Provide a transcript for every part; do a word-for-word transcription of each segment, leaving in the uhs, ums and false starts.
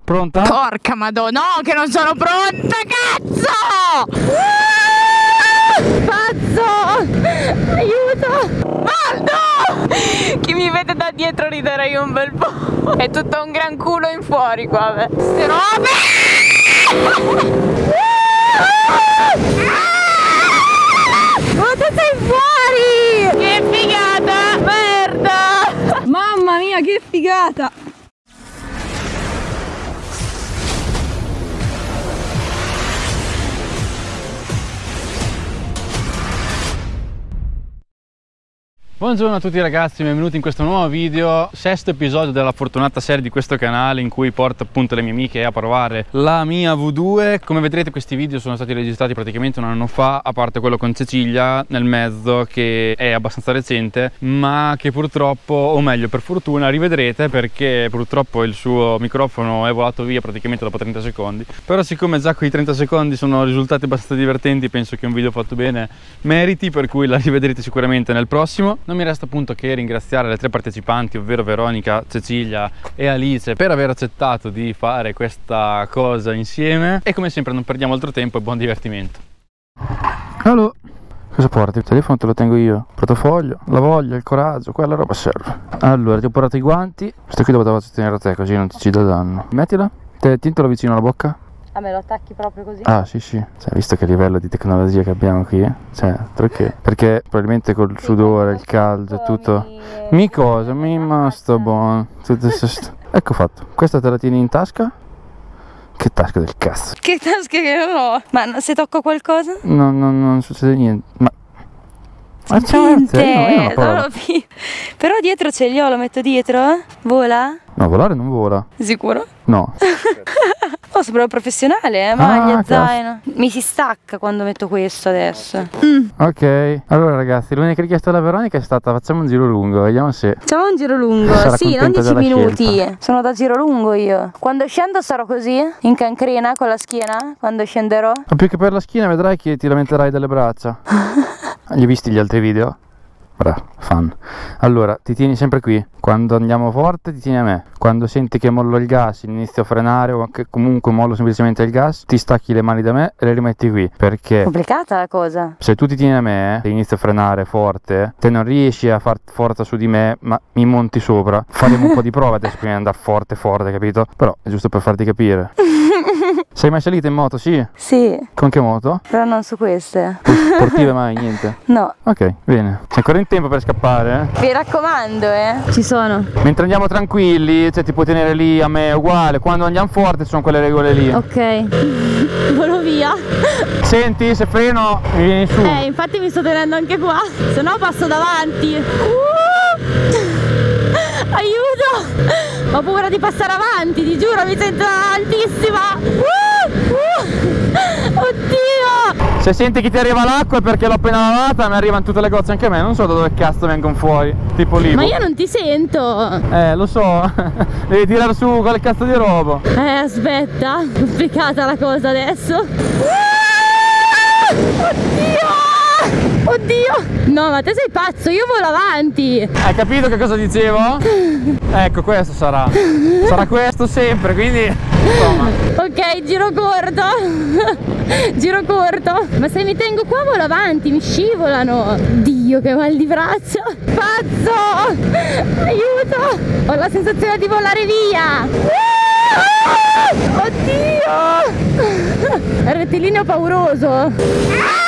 Pronta? Porca madonna, no, che non sono pronta, cazzo! Pazzo! Aiuto! Oh no! Chi mi vede da dietro riderei un bel po'. È tutto un gran culo in fuori qua, beh. Ste robe! Ma tu sei fuori! Che figata! Merda! Mamma mia, che figata! Buongiorno a tutti ragazzi, benvenuti in questo nuovo video, sesto episodio della fortunata serie di questo canale in cui porto appunto le mie amiche a provare la mia V due. Come vedrete questi video sono stati registrati praticamente un anno fa, a parte quello con Cecilia nel mezzo che è abbastanza recente, ma che purtroppo, o meglio per fortuna, rivedrete perché purtroppo il suo microfono è volato via praticamente dopo trenta secondi. Però siccome già quei trenta secondi sono risultati abbastanza divertenti, penso che un video fatto bene meriti, per cui la rivedrete sicuramente nel prossimo. Non mi resta appunto che ringraziare le tre partecipanti, ovvero Veronica, Cecilia e Alice, per aver accettato di fare questa cosa insieme. E come sempre non perdiamo altro tempo e buon divertimento. Allora, cosa porti? Il telefono te lo tengo io, il portafoglio, la voglia, il coraggio, quella roba serve. Allora, ti ho portato i guanti, questo qui lo potevo tenere a te così non ti ci dà danno. Mettila, te tintolo vicino alla bocca. Ah, me lo attacchi proprio così? Ah sì sì, cioè, visto che livello di tecnologia che abbiamo qui, eh? Cioè, perché? Perché probabilmente col sudore, il caldo e tutto. Mi, mi cosa? Mi ma sto buono. Tutto st... Ecco fatto. Questa te la tieni in tasca? Che tasca del cazzo? Che tasca che ho? Ma se tocco qualcosa? No, no, non succede niente. Ma... Ma Niente, no, io non no, però dietro ce li ho, lo metto dietro, eh? Vola? No, volare non vola. Sicuro? No. Oh, sono proprio professionale, eh? Maglia, ah, zaino. Mi si stacca quando metto questo adesso. Mm. Ok, allora ragazzi, l'unica richiesta della Veronica è stata facciamo un giro lungo, vediamo se... Facciamo un giro lungo, sarà sì, non contenta dieci della minuti. scelta. Sono da giro lungo io. Quando scendo sarò così, in cancrena, con la schiena, quando scenderò. Ma più che per la schiena vedrai che ti lamenterai delle braccia. Li hai visti gli altri video? Bravo, fan. Allora, ti tieni sempre qui. Quando andiamo forte ti tieni a me. Quando senti che mollo il gas, inizio a frenare o che comunque mollo semplicemente il gas, ti stacchi le mani da me e le rimetti qui. Perché complicata la cosa. Se tu ti tieni a me e inizi a frenare forte, te non riesci a far forza su di me, ma mi monti sopra. Faremo un po' di prova adesso prima di andare forte forte, capito? Però è giusto per farti capire. Sei mai salita in moto? Sì? Sì. Con che moto? Però non su queste. Sportive mai? Niente? No. Ok, bene. C'è ancora in tempo per scappare, eh? Vi raccomando, eh. Ci sono. Mentre andiamo tranquilli, cioè ti puoi tenere lì a me uguale. Quando andiamo forte ci sono quelle regole lì. Ok. Volo via. Senti, se freno mi vieni su. Eh, infatti mi sto tenendo anche qua. Se no passo davanti. Uh! Aiuto! Ho paura di passare avanti, ti giuro, mi sento altissima. Uh! Uh! Oddio! Se senti che ti arriva l'acqua è perché l'ho appena lavata, mi arrivano tutte le gocce anche a me, non so da dove cazzo vengono fuori. Tipo lì. Ma io non ti sento. Eh, lo so. Devi tirare su quel cazzo di roba. Eh, aspetta, complicata la cosa adesso. Oddio! Oddio! No, ma te sei pazzo, io volo avanti. Hai capito che cosa dicevo? Ecco, questo sarà. Sarà questo sempre, quindi insomma. Ok, giro corto. Giro corto. Ma se mi tengo qua volo avanti, mi scivolano. Dio, che mal di braccia. Pazzo! Aiuto! Ho la sensazione di volare via. Oddio! È un rettilineo pauroso.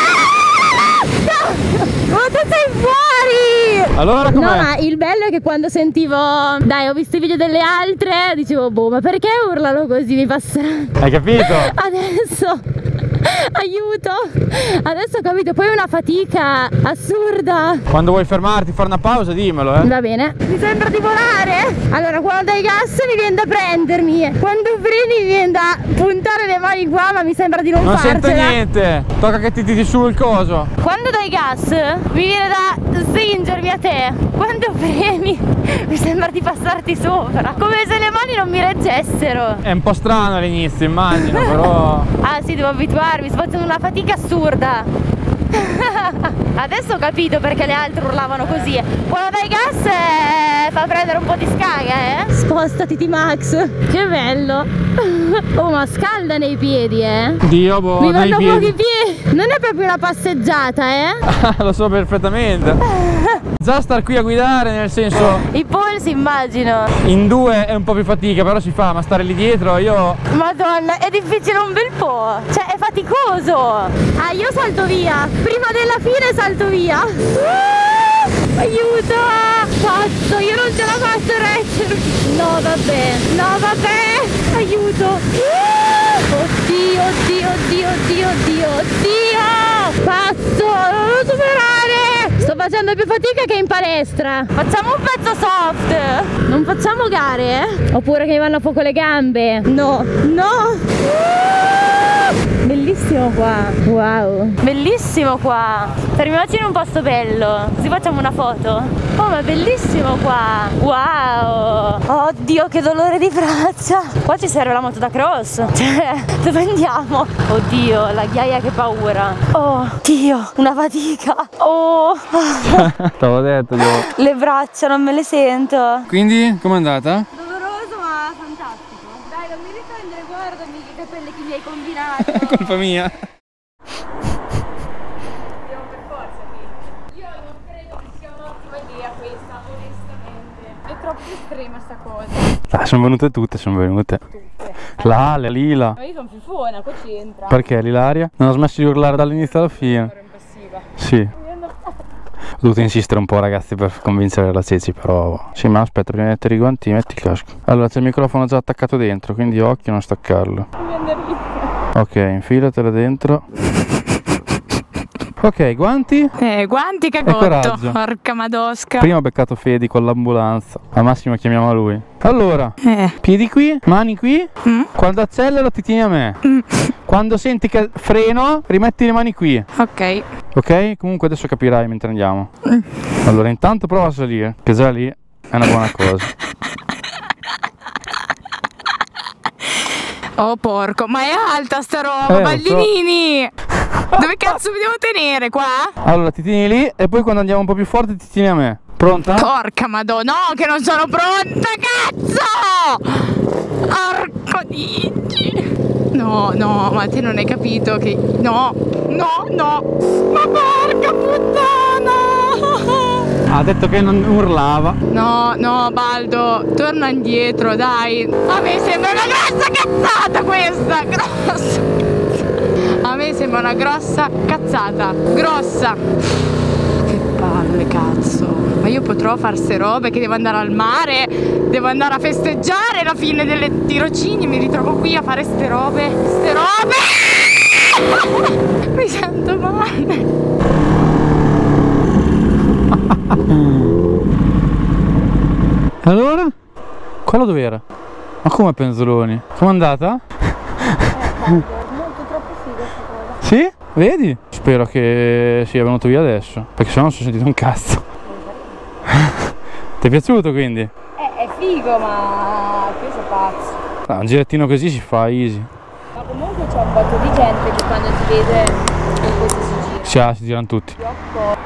Ma tu sei fuori! Allora com'è? No, ma il bello è che quando sentivo... Dai, ho visto i video delle altre, dicevo, boh, ma perché urlano così? Mi passerà. Hai capito? Adesso... Aiuto! Adesso ho capito, poi è una fatica assurda. Quando vuoi fermarti, fare una pausa, dimmelo, eh. Va bene. Mi sembra di volare. Allora, quando dai gas mi viene da prendermi. Quando freni mi viene da puntare le mani qua, ma mi sembra di non, non farcela. Non sento niente. Tocca che ti tiri su il coso. Quando dai gas mi viene da stringermi a te. Quando freni mi sembra di passarti sopra. Come se le mani non mi reggessero. È un po' strano all'inizio, immagino, però... Ah sì, devo abituarmi, sto facendo una fatica assurda. Adesso ho capito perché le altre urlavano così. Quello dai gas eh, fa prendere un po' di scaga, eh? Spostati T-Max. Che bello. Oh, ma scalda nei piedi, eh? Dio, boh, mi nei vanno piedi. pochi piedi. Non è proprio una passeggiata, eh? Lo so perfettamente. Già star qui a guidare, nel senso, I polsi immagino. in due è un po' più fatica, però si fa, ma stare lì dietro io... Madonna, è difficile un bel po'. Cioè, è faticoso. Ah, io salto via. Prima della fine salto via. Uh, aiuto! Cazzo, io non ce la faccio a reggere. No, vabbè. No, vabbè. Aiuto. Uh, oddio, oddio, oddio, oddio, oddio, oddio. Cazzo, non lo superare. Sto facendo più fatica che in palestra. Facciamo un pezzo soft. Non facciamo gare, eh? Oppure che mi vanno a fuoco le gambe. No, no. Bellissimo qua. Wow. Bellissimo qua. Fermiamoci in un posto bello, così facciamo una foto. Oh, ma è bellissimo qua. Wow. Oddio, che dolore di braccia. Qua ci serve la moto da cross. Cioè, dove andiamo? Oddio, la ghiaia, che paura. Oh, Dio, una fatica. Oh. T'avevo detto, devo... Le braccia non me le sento. Quindi, com'è andata? Doloroso ma fantastico. Dai, non mi riprendere, guardami che capelli che mi hai combinato. È colpa mia. Andiamo per forza qui. Io non credo che sia un'ottima idea questa, onestamente. È troppo estrema sta cosa. Dai, sono venute tutte, sono venute. Tutte. La, la Lila. Ma io sono fifona, qua c'entra. Perché l'Ilaria? Non ha smesso di urlare dall'inizio alla fine. Ero impassiva. Sì. Ho dovuto insistere un po', ragazzi, per convincere la Ceci, però... Sì, ma aspetta, prima di mettere i guanti metti il casco. Allora, c'è il microfono già attaccato dentro, quindi occhio a non staccarlo. Mi viene ridere. Ok, infilatela dentro. Ok, guanti. Eh, guanti E cagotto. coraggio. Porca madosca. Prima ho beccato Fedi con l'ambulanza. Al massimo chiamiamo lui. Allora, Eh. piedi qui, mani qui. Mm. Quando accelero ti tieni a me. Mm. Quando senti che freno, rimetti le mani qui. Ok. Ok? Comunque adesso capirai mentre andiamo. Mm. Allora, intanto prova a salire, che già lì è una buona cosa. Oh porco, ma è alta sta roba, Eh, lo so. ballinini! Dove cazzo mi devo tenere, qua? Allora, ti tieni lì e poi quando andiamo un po' più forte ti tieni a me. Pronta? Porca madonna, no che non sono pronta, cazzo! Porco dici! No, no, ma te non hai capito che... No, no, no! Ma porca puttana! Ha detto che non urlava. No, no, Baldo, torna indietro, dai. A me sembra una grossa cazzata questa, grossa. A me sembra una grossa cazzata, grossa. Che palle, cazzo. Ma io potrò fare ste robe che devo andare al mare, devo andare a festeggiare la fine delle tirocini, mi ritrovo qui a fare ste robe, ste robe. Mi sento male. Allora? Quello dov'era? Ma come penzoloni? Com'è andata? Molto troppo figa questa cosa. Sì? Vedi? Spero che sia venuto via adesso, perché sennò non sono sentito un cazzo. Ti è piaciuto quindi? Eh, è figo, ma qui sei pazzo. Ah, un girettino così si fa easy. Ma comunque c'è un botto di gente che quando ti vede in questo si gira. Sì, ah, si girano tutti. Troppo.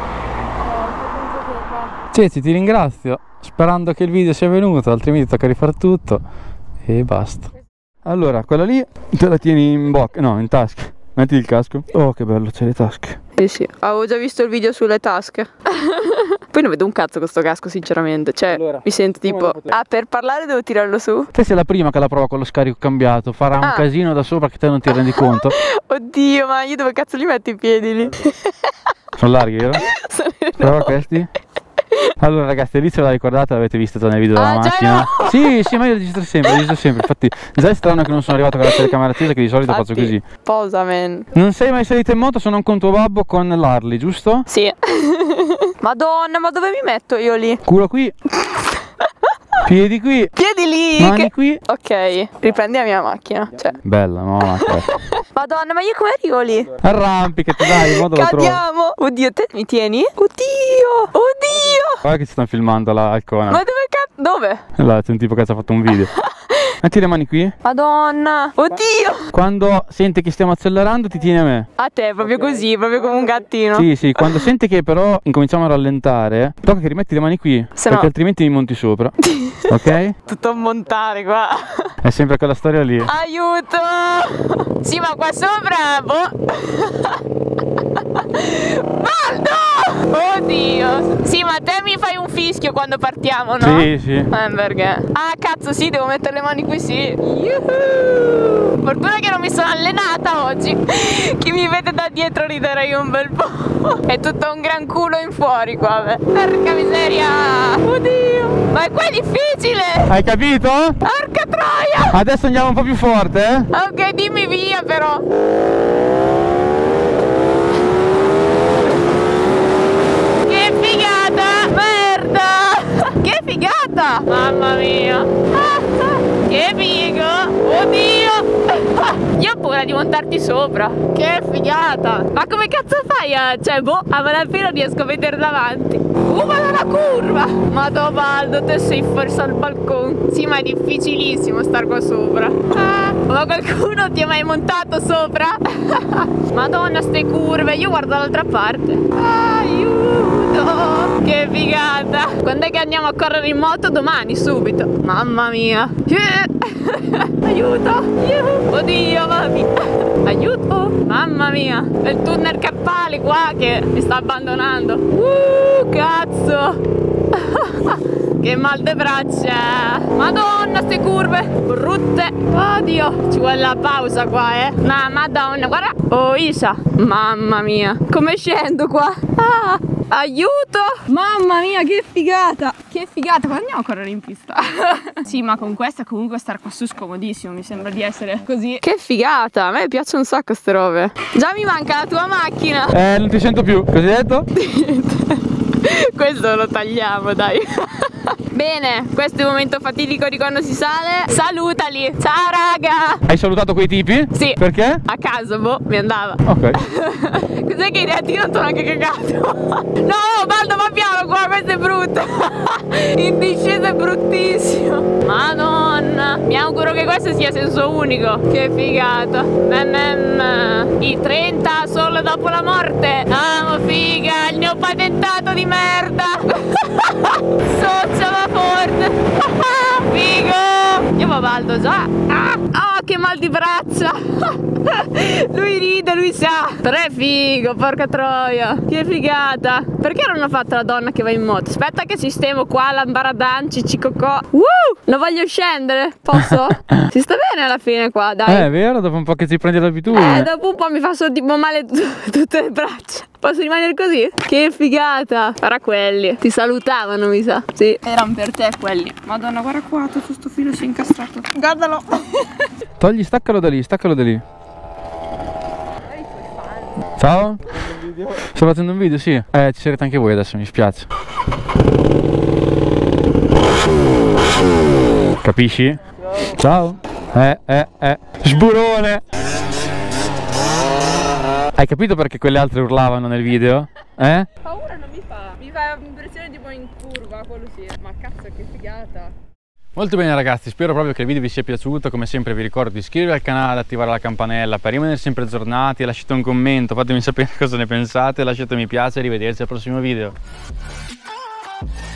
Ceci, ti ringrazio, sperando che il video sia venuto, altrimenti tocca rifare tutto e basta. Allora, quella lì te la tieni in bocca, no, in tasca. Metti il casco. Oh, che bello, c'è le tasche. Eh sì, avevo già visto il video sulle tasche. Poi non vedo un cazzo con sto casco, sinceramente. Cioè, Allora, mi sento come tipo... lo potevo? Ah, per parlare devo tirarlo su? Te sei la prima che la prova con lo scarico cambiato, farà un Ah. casino da sopra che te non ti rendi conto. Oddio, ma io dove cazzo li metto i piedi lì? Sono larghi, vero? Sono Prova questi. Allora ragazzi, lì ce la ricordate, l'avete visto già nel video della Ah, già macchina? no! Sì, sì, ma io registro sempre, registro sempre. Infatti già è strano che non sono arrivato con la telecamera accesa, che di solito faccio così. Posa, man. Non sei mai salito in moto se non con tuo babbo con l'Harley, giusto? Sì. Madonna, ma dove mi metto io lì? Culo qui. Piedi qui. Piedi lì! Mani che- qui. Ok, riprendi la mia macchina. Cioè. Bella, no? Madonna, ma io come arrivo lì? Arrampicati, dai, il modo lo trovo. Cadiamo! Oddio, te mi tieni? Oddio! Oddio! Guarda che ci stanno filmando là al Conan. Ma dove cazzo? Dove? Là c'è un tipo che ci ha fatto un video. Metti le mani qui. Madonna. Oddio. Quando sente che stiamo accelerando ti tieni a me. A te, proprio okay. Così, proprio come un gattino. Sì, sì, quando sente che però incominciamo a rallentare, tocca che rimetti le mani qui, se perché no... altrimenti mi monti sopra. Ok? Tutto a montare qua. È sempre quella storia lì. Aiuto! Sì, ma qua sopra, boh. Baldo! Oddio! Sì, ma te mi fai un fischio quando partiamo, no? Sì, sì. Eh, perché? Ah, cazzo, sì, devo mettere le mani qui, sì. Yuhu! Fortuna che non mi sono allenata oggi. Chi mi vede da dietro riderei un bel po'. È tutto un gran culo in fuori qua, beh. Porca miseria! Oddio! Ma qua è difficile! Hai capito? Porca troia! Adesso andiamo un po' più forte, eh? Ok, dimmi via però. Che figata! Merda! Che figata! Mamma mia! Che figo! Oddio! Io ho paura di montarti sopra. Che figata! Ma come cazzo fai a... Cioè, boh, a malapena riesco a vedere davanti. Uh, ma la curva! Madò Baldo, te sei forse al balcone. Sì, ma è difficilissimo star qua sopra. Ah, ma qualcuno ti è mai montato sopra? Madonna, ste curve. Io guardo dall'altra parte. Aiuto! Che figata! Quando è che andiamo a correre in moto? Domani, subito. Mamma mia. Aiuto! Oddio, mami! Aiuto! Mamma mia! È il tunnel cappale qua che mi sta abbandonando. Uh, cazzo! Che mal de braccia! Madonna, ste curve brutte! Oddio! Ci vuole la pausa qua, eh! No, madonna, guarda! Oh, Isa! Mamma mia! Come scendo qua? Ah! Aiuto! Mamma mia, che figata! Che figata! Quando andiamo a correre in pista? Sì, ma con questa comunque star qua su scomodissimo. Mi sembra di essere così. Che figata! A me piacciono un sacco ste robe. Già mi manca la tua macchina. Eh, non ti sento più. Cosa hai detto? Questo lo tagliamo, dai. Bene, questo è il momento fatidico di quando si sale. Salutali. Ciao raga. Hai salutato quei tipi? Sì. Perché? A caso, boh, mi andava. Ok. Cos'è che hai detto? Io non ti ho neanche cagato. No, Baldo, va piano qua, questo è brutto. In discesa è bruttissimo. Madonna. Mi auguro che questo sia senso unico. Che figata. Mmm. I trenta solo dopo la morte. Amo figa, il neopatentato di merda. Soccia va forte. Figo. Io va Baldo già. Ah, oh, che mal di braccia. Lui ride, lui sa. Però è figo, porca troia. Che figata. Perché non ho fatto la donna che va in moto? Aspetta che sistemo qua l'ambaradan, cicicocò. Uh, lo voglio scendere. Posso? Si sta bene alla fine qua, dai. Eh, è vero, dopo un po' che ci prendi l'abitudine. Eh, dopo un po' mi fa solo tipo male tutte le braccia. Posso rimanere così? Che figata. Guarda quelli. Ti salutavano, mi sa. Sì. Erano per te quelli. Madonna, guarda qua, tutto sto filo si è incastrato. Guardalo. Togli, staccalo da lì, staccalo da lì. Ciao. Sto facendo un video, sì. Eh, ci sarete anche voi adesso, mi spiace. Capisci? Ciao. Eh, eh, eh. Sburone. Hai capito perché quelle altre urlavano nel video? Eh? Paura non mi fa. Mi fa impressione tipo in curva, quello sì. Ma cazzo, che figata. Molto bene ragazzi, spero proprio che il video vi sia piaciuto. Come sempre vi ricordo di iscrivervi al canale, attivare la campanella per rimanere sempre aggiornati. Lasciate un commento, fatemi sapere cosa ne pensate, lasciate mi piace e arrivederci al prossimo video.